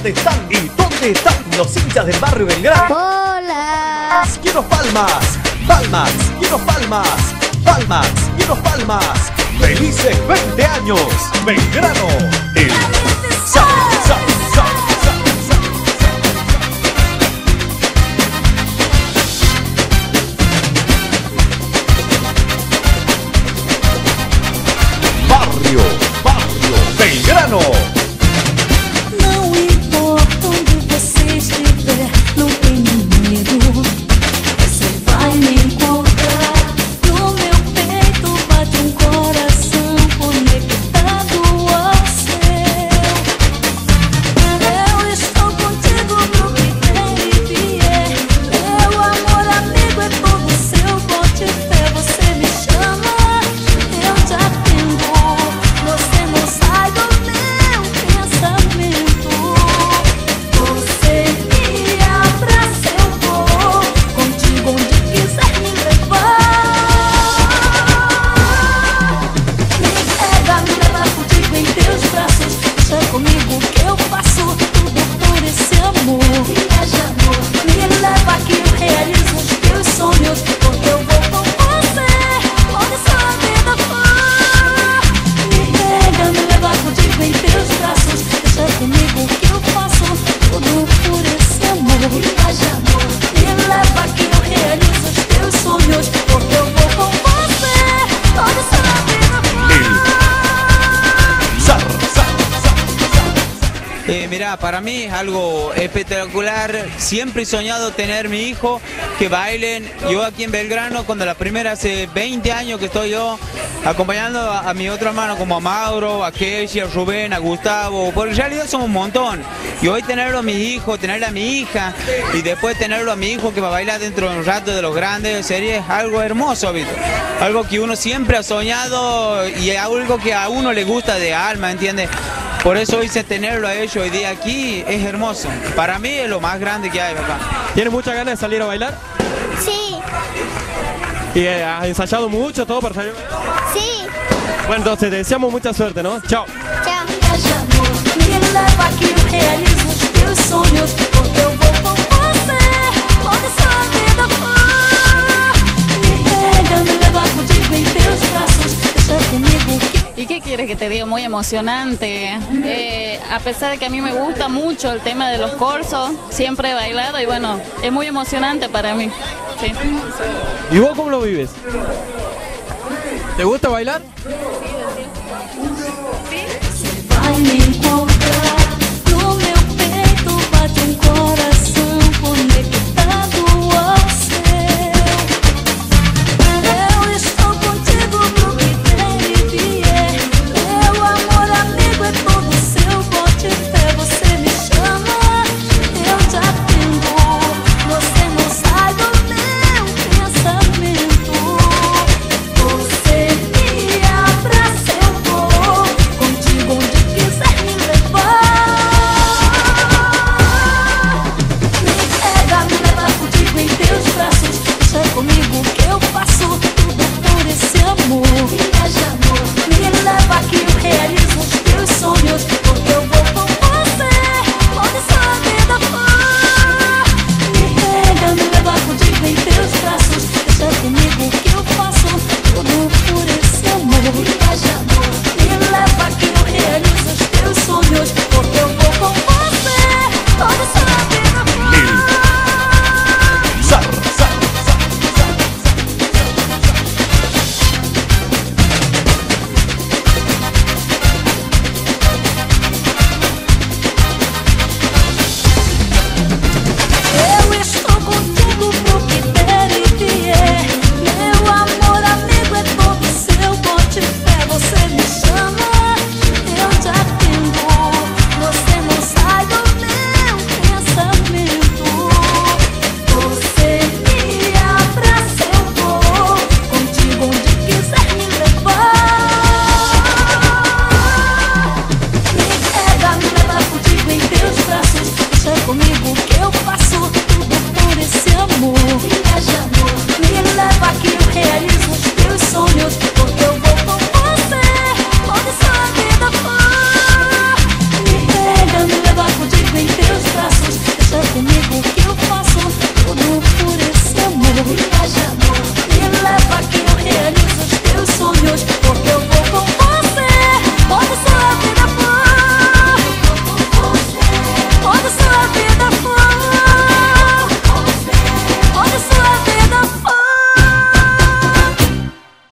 ¿Dónde están? ¿Y dónde están los hinchas del barrio Belgrano? ¡Hola! ¡Quiero palmas! ¡Palmas! ¡Quiero palmas! ¡Palmas! ¡Quiero palmas! ¡Felices 20 años! ¡Belgrano! El Sa, Sa, Sa, Sa, Sa. Barrio Belgrano. Não importa onde você estiver, não tenha medo. Você vai me encontrar. No meu peito bate coração conectado ao seu. Eu estou contigo pro que der e vier. Meu amor amigo é todo seu, bote fé, você me chama, eu te atendo. Você não sai do meu pensamento. Você me abraça, eu vou contigo onde quiser me levar. Me leva contigo em teus braços. Deixa comigo que eu faço tudo por esse amor. Viaja, amor, me leva que eu realizo os teus sonhos, porque eu vou com você onde sua vida for. Me leva contigo em teus braços. Deixa comigo que eu faço tudo por esse amor. Viaja, amor, me leva que eu realizo os teus sonhos, porque eu vou com você onde sua vida for. Sa, sa, sa. Mirá, para mí es algo espectacular. Siempre he soñado tener mi hijo que bailen. Yo aquí en Belgrano, cuando la primera hace 20 años que estoy yo acompañando a mi otro hermano, como a Mauro, a Keshi, a Rubén, a Gustavo, porque en realidad somos un montón. Y hoy tenerlo a mi hijo, tenerla a mi hija y después tenerlo a mi hijo que va a bailar dentro de un rato de los grandes sería algo hermoso, ¿viste? Algo que uno siempre ha soñado y algo que a uno le gusta de alma, ¿entiendes? Por eso hice tenerlo a ellos hoy día aquí, es hermoso. Para mí es lo más grande que hay acá. ¿Tienes muchas ganas de salir a bailar? Sí, ¿Y has ensayado mucho todo para salir? sí. Bueno, entonces te deseamos mucha suerte, ¿no? Chao. Chao. Viaja, amor, me leva que eu realizo os teus sonhos, porque eu vou com você onde sua vida for. Me leva contigo em teus braços. Deixa comigo que ¿Y qué quieres que te diga? Muy emocionante. A pesar de que a mí me gusta mucho el tema de los corsos, siempre he bailado y bueno, es muy emocionante para mí. Sí. ¿Y vos cómo lo vives? ¿Te gusta bailar?